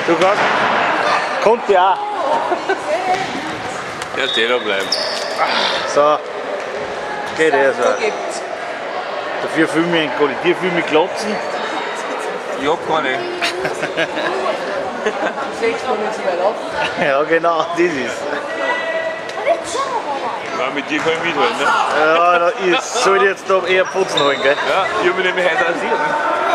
Du kannst. Konnte ja auch. Der stehen bleiben. So. Geht eh so. Dafür filme ich einen Kollektiv, filme ich Klotzen. Ich hab keine. Ja, genau, das ist. Ja, mit dir kann ich mithalten, ne? Ja, ich soll jetzt da eher putzen holen, gell? Ja, ich hab mich nämlich heute rasiert, ne?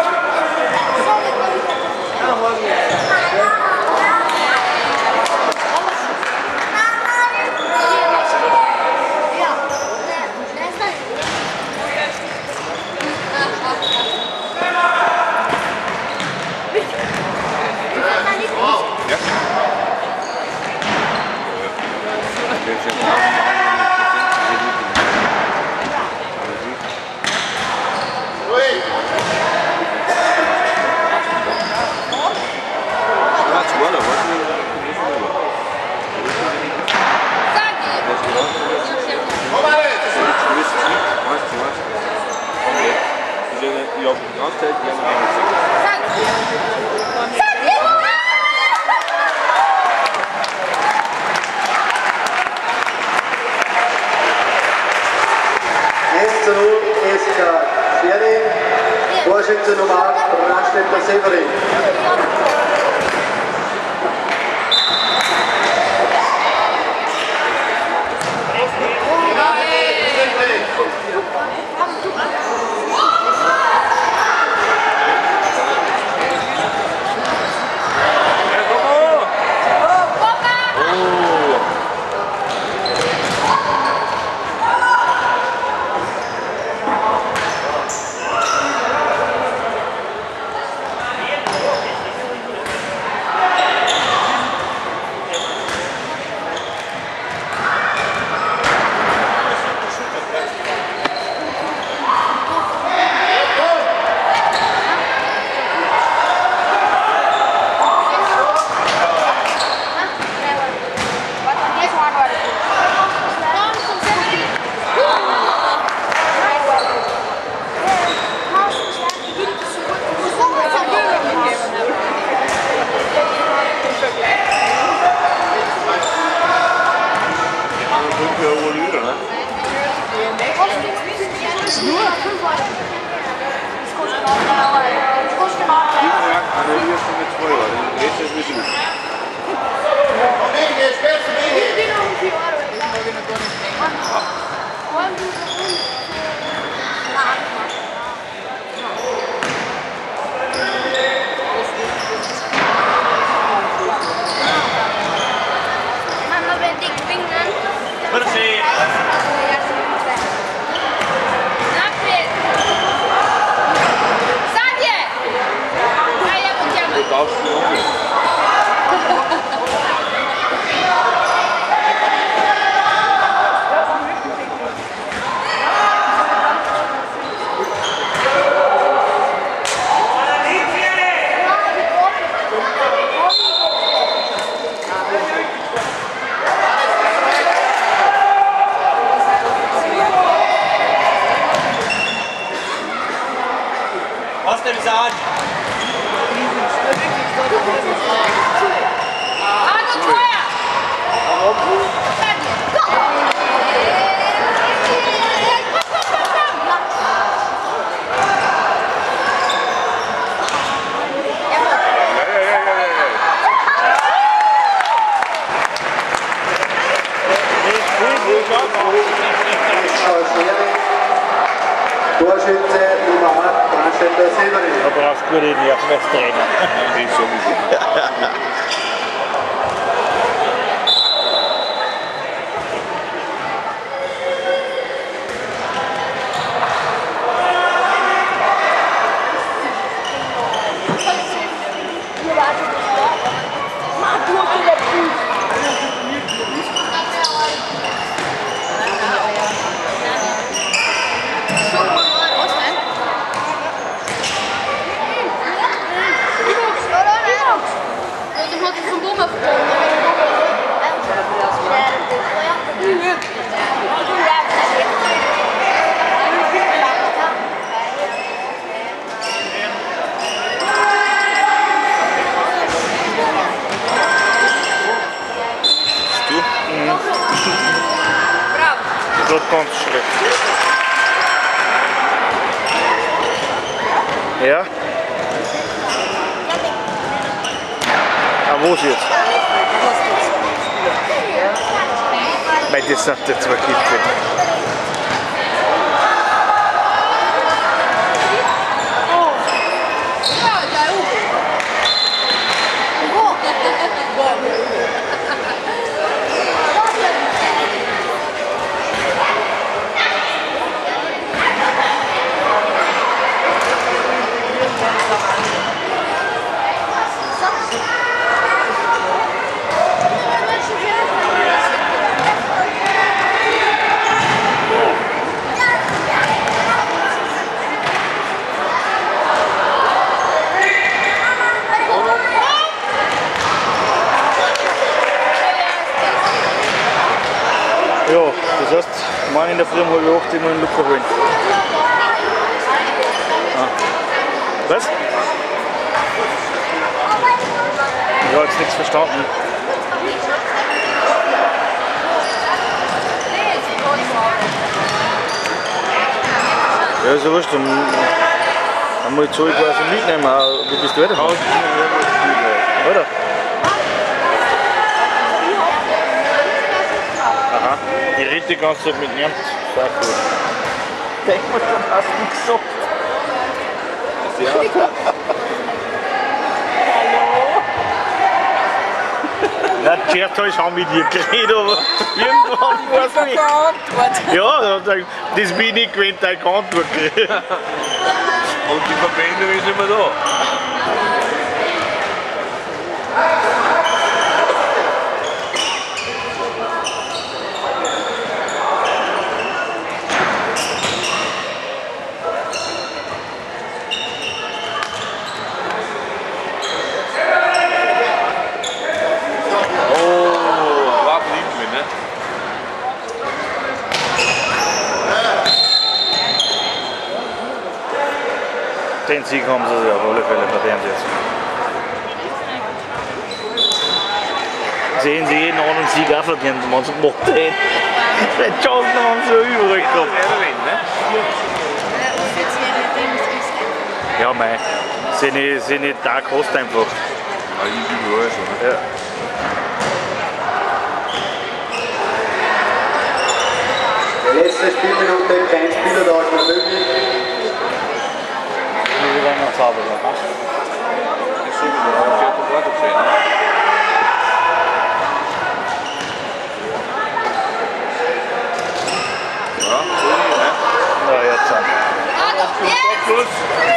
Schärding, Torschütze Nummer 8, Brandstätter Severin. Torschütze Nummer 8, Brandstätter Severin. Da brauchst du gute Nerven als Trainer. Ich sowieso. What Ja. Ah, wo ist jetzt? Weil das sind die zwei Kippen. Ja, das heißt, morgen in der Früh um 7:30 immer einen Luca holen. Ah. Was? Ich habe jetzt nichts verstanden. Ja, ist ja wurscht, dann muss ich die Zoll quasi mitnehmen. Wo bist du weiter? Oder? Aha, ich rede die ganze Zeit mit niemand. Sehr cool. Denk mal, du hast nichts gesagt. Ja. Nein, zuerst habe ich auch mit dir geredet, aber irgendwann war es nicht. Ja, das bin ich nicht gewöhnt, deine Antwort kriege. Und die Verbindung ist immer da. Den Sieg haben sie auf alle Fälle verdient jetzt. Sehen sie jeden anderen Sieg auch verdient, wenn man so gemacht hat. Die Chancen haben sie ja überall gehabt. Ja, mei. Sind nicht da kostet einfach. Ja, überall schon. Ja. Letzte Spielminute, kein Spielertausch mehr möglich. Wir werden noch sauber machen. Ja, so nicht, ne? Na, jetzt dann. Plus.